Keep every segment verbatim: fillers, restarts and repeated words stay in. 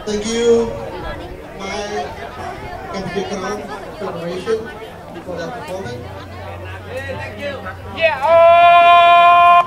Thank you, my Kampuchea Krom Federation, for that performance. Thank you. Yeah. Oh!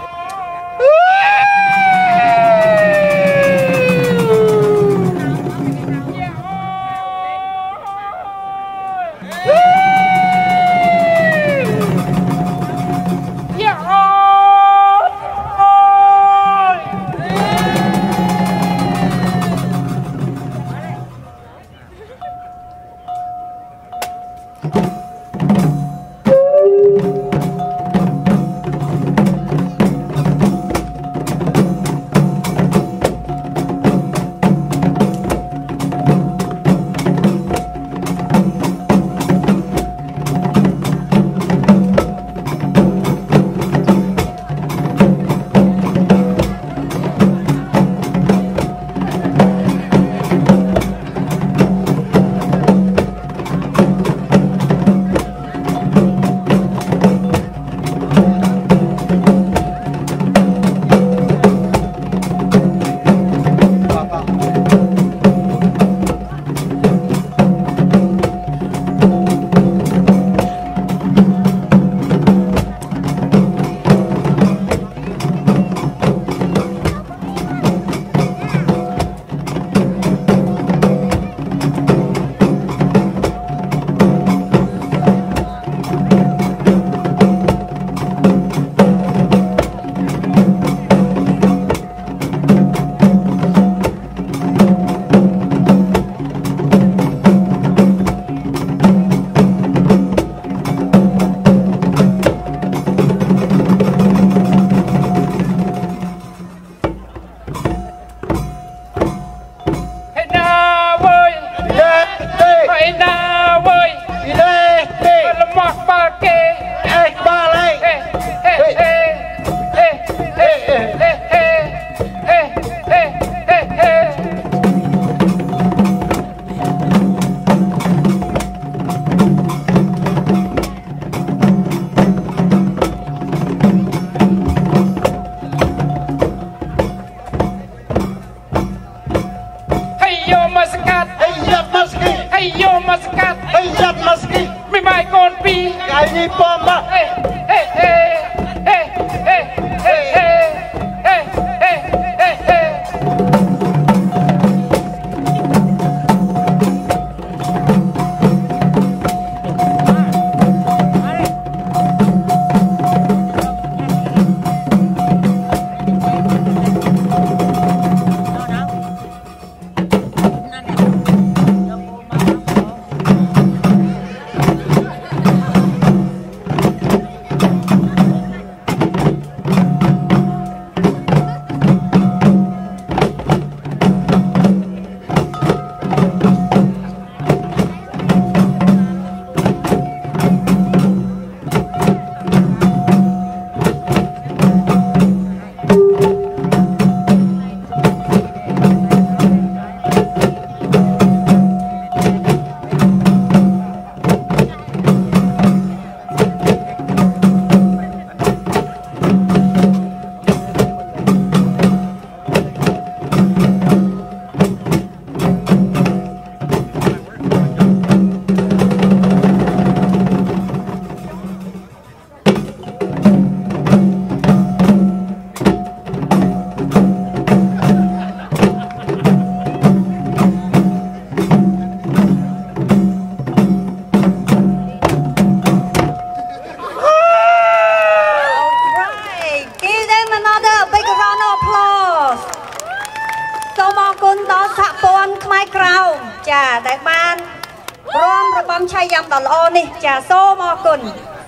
Khmer Chaiyam ចាដែលបានរួមរបងឆៃយ៉ាំដ៏ល្អនេះចាសូមអរគុណ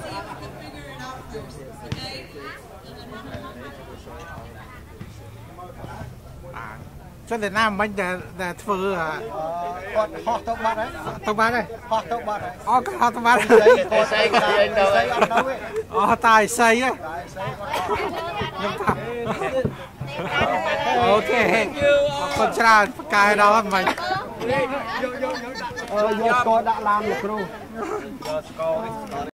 cho nên nam mình là là thưa à họ tóc bát đấy tóc bát đấy họ tóc bát đấy họ tóc bát họ tài xây ấy ok con trai cài đó mình ờ vô coi đã làm được luôn